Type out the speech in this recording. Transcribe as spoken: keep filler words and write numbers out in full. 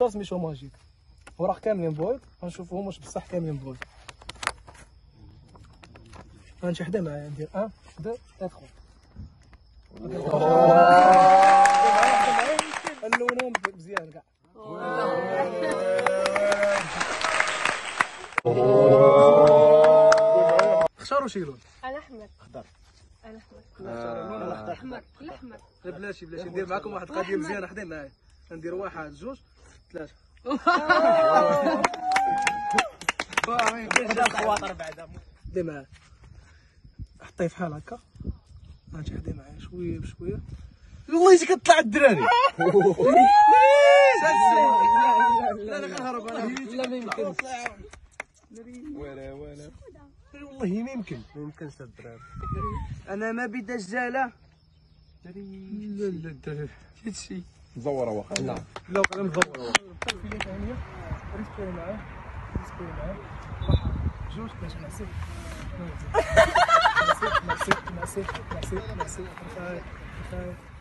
سميتو ماجيك، وراه كاملين بويض، غنشوفوهم واش بصح كاملين بويض. غنمشي حدا معايا ندير واحد اثنين ثلاثة. نلونهم مزيان كاع. اختاروا شي لون. انا احمر. خضر. انا احمر. اللون الاخضر. احمر. الاحمر. لا بلاتي بلاتي ندير معكم واحد القضيه مزيانه. حدي معايا ندير واحد جوج ثلاثه. هذا الخواطر بعدا. حدي معايا حطيه فحال هكا. غنمشي حدي معايا شويه بشويه. والله شي كطلع الدراري. لا لا كنهرب انا. لا ما يمكنش. ولا ولا والله ما يمكن ما يمكنش الدراري. انا ما بدجاله. لا لا لا هادشي مزوره واخا. لا لا انا مزوره واخا. الفيله ثانيه ريسبيري معاه ريسبيري معاه واحد جوج ثلاثه. ميرسي ميرسي ميرسي ميرسي ميرسي ميرسي.